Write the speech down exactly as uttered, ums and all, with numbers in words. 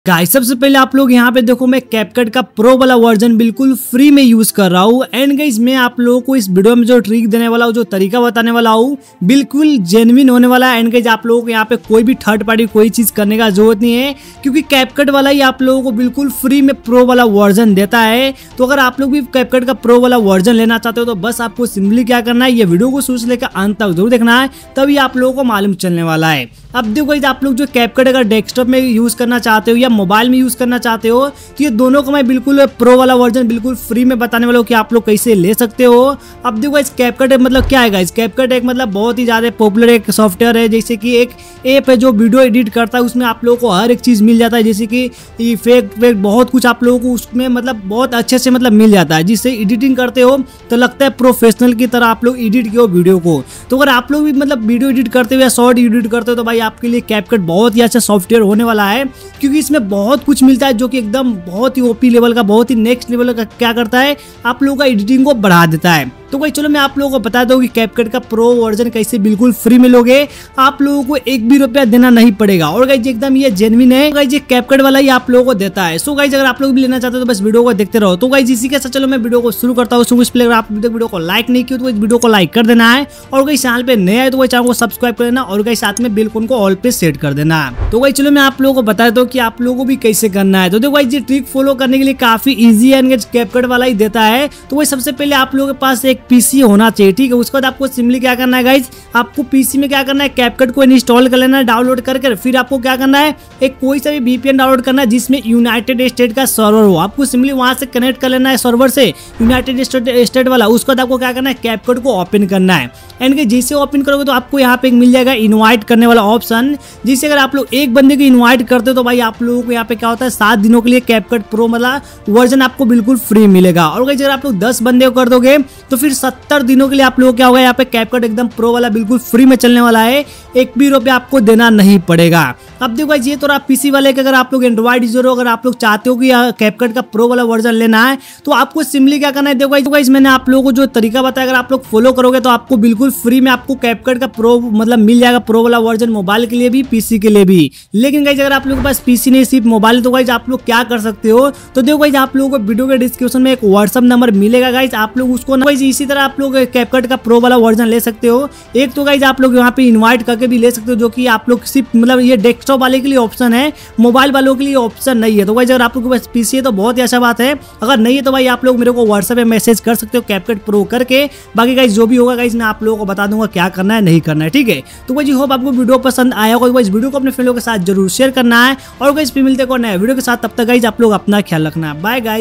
Guys सबसे पहले आप लोग यहाँ पे देखो, मैं कैपकट का प्रो वाला वर्जन बिल्कुल फ्री में यूज कर रहा हूँ। एंड गाइस मैं आप लोगों को इस वीडियो में जो ट्रिक देने वाला हूँ, जो तरीका बताने वाला हूँ, बिल्कुल जेन्युइन होने वाला है। एंड गाइस आप लोगों को यहाँ पे कोई भी थर्ड पार्टी कोई चीज करने का जरूरत नहीं है, क्योंकि कैपकट वाला ही आप लोगों को बिल्कुल फ्री में प्रो वाला वर्जन देता है। तो अगर आप लोग भी कैपकट का प्रो वाला वर्जन लेना चाहते हो तो बस आपको सिंपली क्या करना है, ये वीडियो को शुरू से लेकर अंत तक जरूर देखना है, तभी आप लोगों को मालूम चलने वाला है। अब देखो गाइस, आप लोग जो कैपकट अगर डेस्कटॉप में यूज करना चाहते हो या मोबाइल में यूज करना चाहते हो तो ये दोनों को मैं बिल्कुल प्रो वाला वर्जन बिल्कुल फ्री में बताने वाला हूँ कि आप लोग कैसे ले सकते हो। अब देखो गाइस, कैपकट मतलब क्या है गाइस, कैपकट एक मतलब बहुत ही ज्यादा पॉपुलर एक सॉफ्टवेयर है। जैसे कि एक ऐप है जो वीडियो एडिट करता है, उसमें आप लोगों को हर एक चीज मिल जाता है, जैसे कि इफेक्ट वेक्ट बहुत कुछ आप लोगों को उसमें मतलब बहुत अच्छे से मतलब मिल जाता है, जिससे एडिटिंग करते हो तो लगता है प्रोफेशनल की तरह आप लोग एडिट किए हो वीडियो को। तो अगर आप लोग भी मतलब वीडियो एडिट करते हो या शॉर्ट एडिट करते हो तो भाई आपके लिए कैपकट बहुत ही अच्छा सॉफ्टवेयर होने वाला है, क्योंकि इसमें बहुत कुछ मिलता है जो कि एकदम बहुत ही ओपी लेवल का, बहुत ही नेक्स्ट लेवल का क्या करता है, आप लोगों का एडिटिंग को बढ़ा देता है। तो भाई चलो मैं आप लोगों को बता दूं कि कैपकट का प्रो वर्जन कैसे बिल्कुल फ्री में लोगे, आप लोगों को एक भी रुपया देना नहीं पड़ेगा। और गाइस एकदम ये जेन्युइन है, गाइस ये कैपकट वाला ही आप लोगों को देता है। सो गाइस अगर आप लोग भी लेना चाहते हो तो बस वीडियो को देखते रहो। तो गाइस इसी के साथ चलो मैं वीडियो को शुरू करता हूँ। सो इसलिए अगर आप वीडियो को लाइक नहीं किया तो इस वीडियो को लाइक कर देना है, और गाइस चैनल पे नए आए तो चैनल को सब्सक्राइब कर देना, और गाइस साथ में बेल आइकन को ऑल पे सेट कर देना। तो गाइस चलो मैं आप लोगों को बता दूं कि आप लोगों को भी कैसे करना है। तो देखो गाइस ये ट्रिक फॉलो करने के लिए काफी इजी है, कैपकट वाला ही देता है। तो भाई सबसे पहले आप लोगों के पास एक पीसी होना चाहिए, ठीक है। उसके बाद आपको सिंपली क्या करना है गाइस, आपको पीसी में क्या करना है, कैपकट को इंस्टॉल कर लेना है डाउनलोड करके। फिर आपको क्या करना है, एक कोई सा भी वीपीएन डाउनलोड करना है जिसमें यूनाइटेड स्टेट का सर्वर हो। आपको सिंपली वहां से कनेक्ट कर लेना है सर्वर से, यूनाइटेड स्टेट वाला। उसके बाद आपको क्या करना है, कैपकट को ओपन करना है। एंड जैसे ओपन करोगे तो आपको यहाँ पे मिल जाएगा इनवाइट करने वाला ऑप्शन, जिससे अगर आप लोग एक बंदे को इनवाइट करते हो तो भाई आप लोगों को यहाँ पे क्या होता है, सात दिनों के लिए कैपकट प्रो वाला वर्जन आपको बिल्कुल फ्री मिलेगा। और अगर आप लोग दस बंदे को कर दोगे तो फिर सत्तर दिनों के लिए आप लोग क्या होगा, यहाँ पे कैपकट एकदम प्रो वाला बिल्कुल फ्री में चलने वाला है, एक भी रुपया आपको देना नहीं पड़ेगा। अब देखो ये तो आप पीसी वाले के, अगर आप लोग एंड्रॉइड यूजर हो, अगर आप लोग चाहते हो कि कैपकट का प्रो वाला वर्जन लेना है तो आपको सिंपली क्या करना है, देखो गाइस मैंने आप लोगों को जो तरीका बताया अगर आप लोग फॉलो करोगे तो आपको बिल्कुल फ्री में आपको कैपकट का प्रो मतलब मिल जाएगा, प्रो वाला वर्जन मोबाइल के लिए भी पीसी के लिए भी। लेकिन गाइस अगर आप लोगों के पास पीसी नहीं सिर्फ मोबाइल, तो गाइस आप लोग क्या कर सकते हो, तो देखो गाइस आप लोगों को वीडियो के डिस्क्रिप्शन में एक व्हाट्सएप नंबर मिलेगा गाइस, आप लोग उसको गाइस इसी तरह आप लोग कैपकट का प्रो वाला वर्जन ले सकते हो। एक तो गाइस आप लोग यहाँ पे इनवाइट करके भी ले सकते हो, जो कि आप लोग सिर्फ मतलब ये डेस्कटॉप वाले के लिए ऑप्शन है, मोबाइल वालों के लिए ऑप्शन नहीं है। तो गाइस अगर आप लोग के पास पीसी है तो बहुत ही अच्छा बात है, अगर नहीं है तो भाई आप लोग मेरे को व्हाट्सएप पे मैसेज कर सकते हो कैपकट प्रो करके। बाकी गाइस जो भी होगा गाइस मैं आप लोगों को बता दूंगा क्या करना है नहीं करना है, ठीक है। तो गाइस होप आपको वीडियो पसंद आया होगा, इस वीडियो को अपने फ्रेंडों के साथ जरूर शेयर करना है, और गाइस फिर मिलते हैं नए वीडियो के साथ। तब तक गाइस आप लोग अपना ख्याल रखना, बाय गाइस।